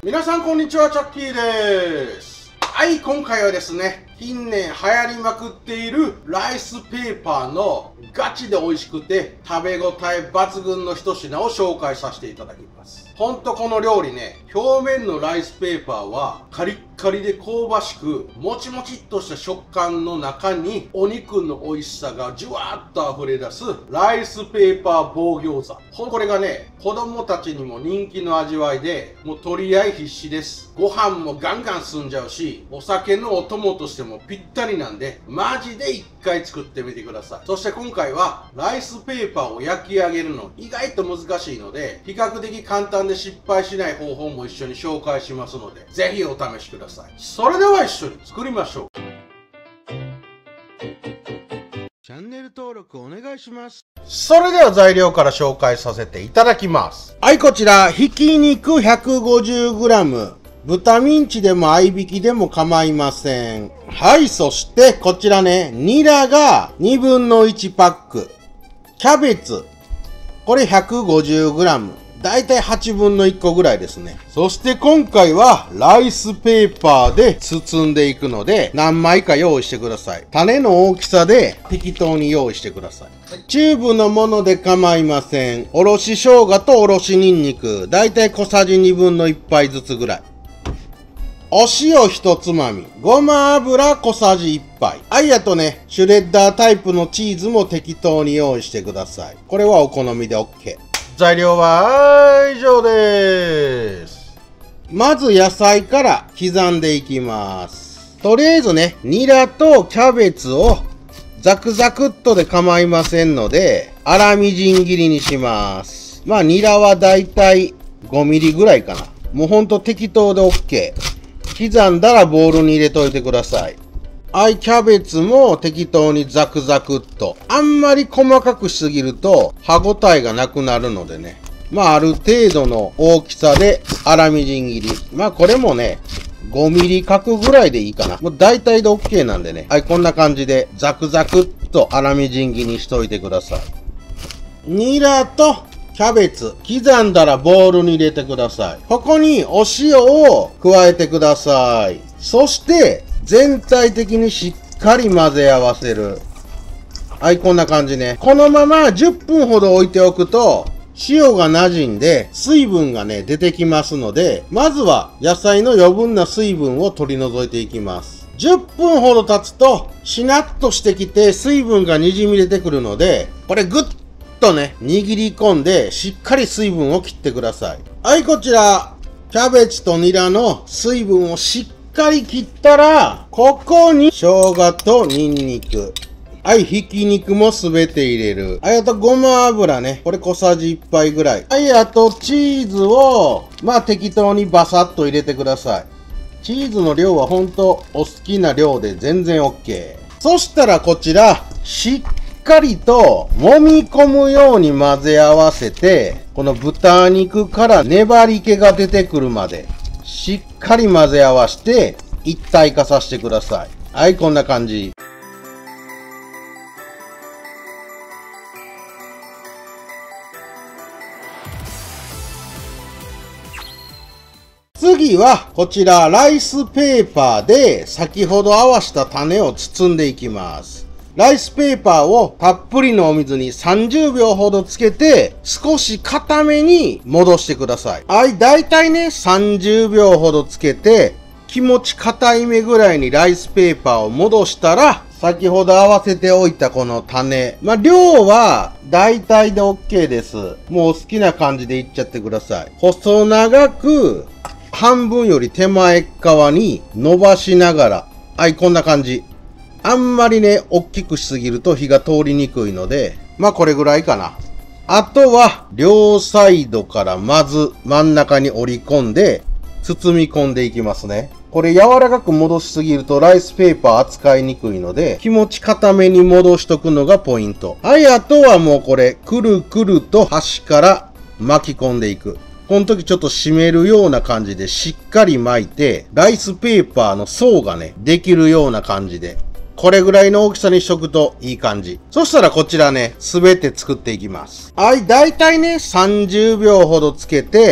皆さんこんにちは、チャッキーです。はい、今回はですね、近年流行りまくっているライスペーパーのガチで美味しくて食べ応え抜群の一品を紹介させていただきます。ほんとこの料理ね、表面のライスペーパーはカリッカリで香ばしく、もちもちっとした食感の中にお肉の美味しさがじゅわっと溢れ出すライスペーパー棒餃子。これがね、子供たちにも人気の味わいで、もう取り合い必至です。ご飯もガンガン進んじゃうし、お酒のお供としてもぴったりなんで、マジで一回作ってみてください。そして今回はライスペーパーを焼き上げるの意外と難しいので、比較的簡単で失敗しない方法も一緒に紹介しますので、ぜひお試しください。それでは一緒に作りましょう。チャンネル登録お願いします。それでは材料から紹介させていただきます。はい、こちら、ひき肉 150g。豚ミンチでも合いびきでも構いません。はい、そしてこちらね、ニラが1/2の1パック。キャベツ。これ 150g。だいたい8分の1個ぐらいですね。そして今回はライスペーパーで包んでいくので何枚か用意してください。種の大きさで適当に用意してください。チューブのもので構いません。おろし生姜とおろしニンニク。だいたい小さじ1/2の1杯ずつぐらい。お塩1つまみ。ごま油小さじ1杯。はい、あとね、シュレッダータイプのチーズも適当に用意してください。これはお好みで OK。材料は以上です。まず野菜から刻んでいきます。とりあえずね、ニラとキャベツをザクザクっとで構いませんので、粗みじん切りにします。まあニラはだいたい5ミリぐらいかな。もうほんと適当で OK。刻んだらボウルに入れといてください。はい、キャベツも適当にザクザクっと。あんまり細かくしすぎると歯ごたえがなくなるのでね。まあある程度の大きさで粗みじん切り。まあこれもね、5ミリ角ぐらいでいいかな。もう大体で OK なんでね。はい、こんな感じでザクザクっと粗みじん切りにしといてください。ニラとキャベツ、刻んだらボウルに入れてください。ここにお塩を加えてください。そして、全体的にしっかり混ぜ合わせる。はい、こんな感じね。このまま10分ほど置いておくと、塩が馴染んで水分がね、出てきますので、まずは野菜の余分な水分を取り除いていきます。10分ほど経つと、しなっとしてきて水分が滲み出てくるので、これぐっとね、握り込んでしっかり水分を切ってください。はい、こちら、キャベツとニラの水分をしっかり切ったら、ここに生姜とニンニク。はい、ひき肉もすべて入れる。はい、あとごま油ね。これ小さじ1杯ぐらい。はい、あとチーズを、まあ適当にバサッと入れてください。チーズの量はほんとお好きな量で全然 OK。そしたらこちら、しっかりと揉み込むように混ぜ合わせて、この豚肉から粘り気が出てくるまで、しっかり混ぜ合わせて一体化させてください。はい、こんな感じ。次はこちらライスペーパーで先ほど合わせた種を包んでいきます。ライスペーパーをたっぷりのお水に30秒ほどつけて少し固めに戻してください。はい、だいたいね30秒ほどつけて気持ち硬いめぐらいにライスペーパーを戻したら先ほど合わせておいたこの種。まあ、量は大体で OK です。もうお好きな感じでいっちゃってください。細長く半分より手前側に伸ばしながら。はい、こんな感じ。あんまりね、大きくしすぎると火が通りにくいので、まあこれぐらいかな。あとは、両サイドからまず真ん中に折り込んで、包み込んでいきますね。これ柔らかく戻しすぎるとライスペーパー扱いにくいので、気持ち固めに戻しとくのがポイント。はい、あとはもうこれ、くるくると端から巻き込んでいく。この時ちょっと締めるような感じでしっかり巻いて、ライスペーパーの層がね、できるような感じで。これぐらいの大きさにしとくといい感じ。そしたらこちらね、すべて作っていきます。はい、だいたいね、30秒ほどつけて、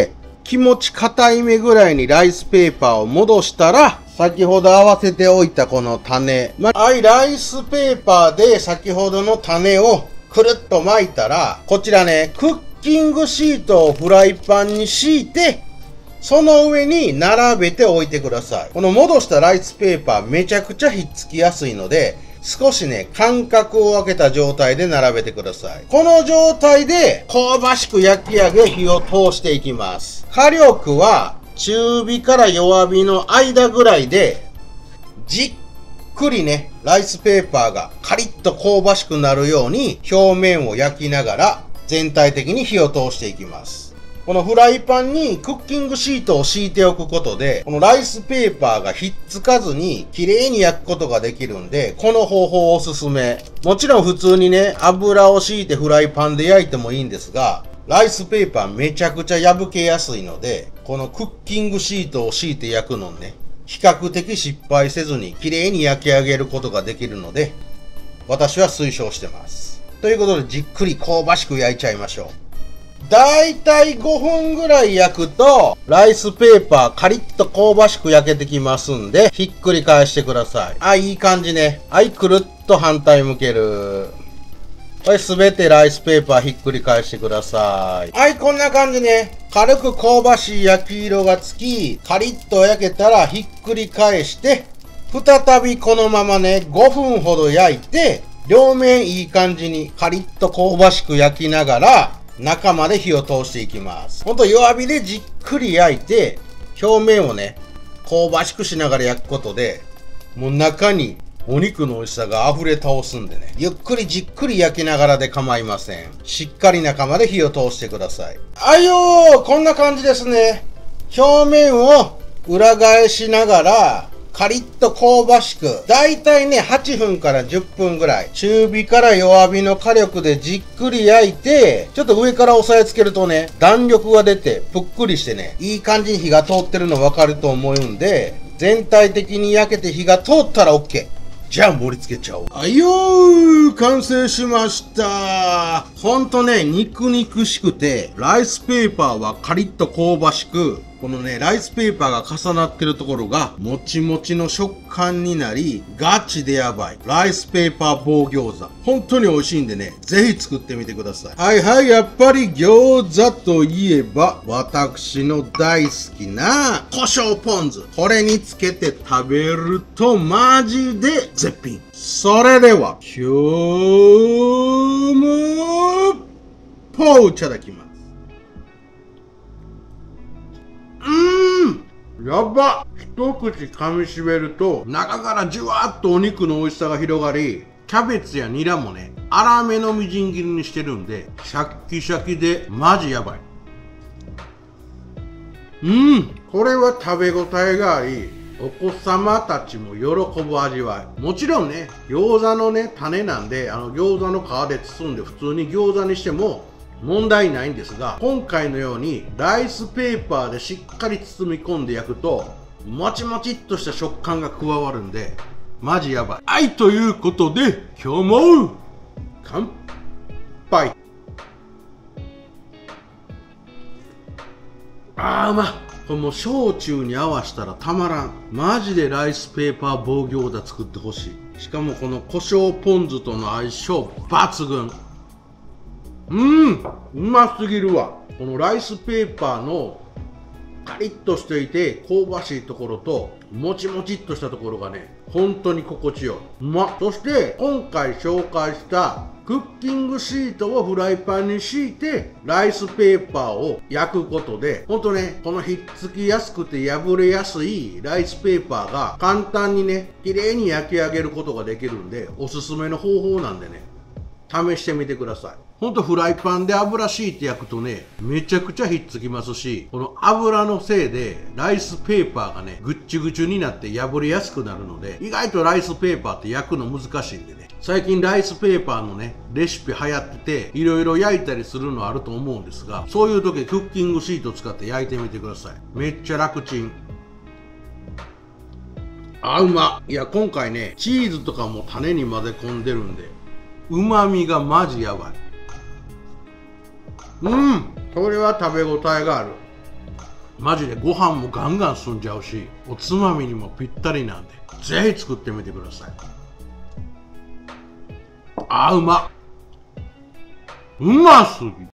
気持ち硬い目ぐらいにライスペーパーを戻したら、先ほど合わせておいたこの種。ライスペーパーで先ほどの種をくるっと巻いたら、こちらね、クッキングシートをフライパンに敷いて、その上に並べておいてください。この戻したライスペーパーめちゃくちゃひっつきやすいので、少しね、間隔を空けた状態で並べてください。この状態で香ばしく焼き上げ火を通していきます。火力は中火から弱火の間ぐらいで、じっくりね、ライスペーパーがカリッと香ばしくなるように表面を焼きながら全体的に火を通していきます。このフライパンにクッキングシートを敷いておくことで、このライスペーパーがひっつかずに綺麗に焼くことができるんで、この方法おすすめ。もちろん普通にね、油を敷いてフライパンで焼いてもいいんですが、ライスペーパーめちゃくちゃ破けやすいので、このクッキングシートを敷いて焼くのね、比較的失敗せずに綺麗に焼き上げることができるので、私は推奨してます。ということで、じっくり香ばしく焼いちゃいましょう。だいたい5分ぐらい焼くと、ライスペーパーカリッと香ばしく焼けてきますんで、ひっくり返してください。いい感じね。くるっと反対向ける。これすべてライスペーパーひっくり返してください。こんな感じね。軽く香ばしい焼き色がつき、カリッと焼けたらひっくり返して、再びこのままね、5分ほど焼いて、両面いい感じにカリッと香ばしく焼きながら、中まで火を通していきます。ほんと弱火でじっくり焼いて、表面をね、香ばしくしながら焼くことで、もう中にお肉の美味しさが溢れ倒すんでね、ゆっくりじっくり焼きながらで構いません。しっかり中まで火を通してください。こんな感じですね。表面を裏返しながら、カリッと香ばしく、だいたいね、8分から10分ぐらい、中火から弱火の火力でじっくり焼いて、ちょっと上から押さえつけるとね、弾力が出て、ぷっくりしてね、いい感じに火が通ってるの分かると思うんで、全体的に焼けて火が通ったら OK。じゃあ盛り付けちゃおう。完成しました。ほんとね、肉々しくて、ライスペーパーはカリッと香ばしく、このね、ライスペーパーが重なってるところが、もちもちの食感になり、ガチでやばい。ライスペーパー棒餃子。本当に美味しいんでね、ぜひ作ってみてください。やっぱり餃子といえば、私の大好きな胡椒ポン酢。これにつけて食べるとマジで絶品。それでは、今日も、ポーいただきます。やばっ！一口噛みしめると、中からじゅわっとお肉の美味しさが広がり、キャベツやニラもね、粗めのみじん切りにしてるんで、シャッキシャキでマジやばい。これは食べ応えがあり、お子様たちも喜ぶ味わい。もちろんね、餃子のね、種なんで、餃子の皮で包んで普通に餃子にしても、問題ないんですが、今回のようにライスペーパーでしっかり包み込んで焼くと、もちもちっとした食感が加わるんで、マジやばい。ということで、今日も乾杯。うまっ。これもう焼酎に合わせたらたまらん。マジでライスペーパー棒餃子作ってほしい。しかもこの胡椒ポン酢との相性抜群。うますぎるわ。このライスペーパーのカリッとしていて香ばしいところともちもちっとしたところがね、本当に心地よい。そして今回紹介したクッキングシートをフライパンに敷いてライスペーパーを焼くことで、ほんとね、このひっつきやすくて破れやすいライスペーパーが簡単にね、綺麗に焼き上げることができるんで、おすすめの方法なんでね、試してみてください。ほんとフライパンで油敷いて焼くとね、めちゃくちゃひっつきますし、この油のせいでライスペーパーがね、ぐっちゅぐちゅになって破れやすくなるので、意外とライスペーパーって焼くの難しいんでね、最近ライスペーパーのね、レシピ流行ってて、いろいろ焼いたりするのあると思うんですが、そういう時クッキングシート使って焼いてみてください。めっちゃ楽ちん。うまっ。いや、今回ね、チーズとかも種に混ぜ込んでるんで、旨味がマジやばい。これは食べ応えがある。 マジでご飯もガンガン進んじゃうし、おつまみにもぴったりなんで、ぜひ作ってみてください。うまっ。うますぎ。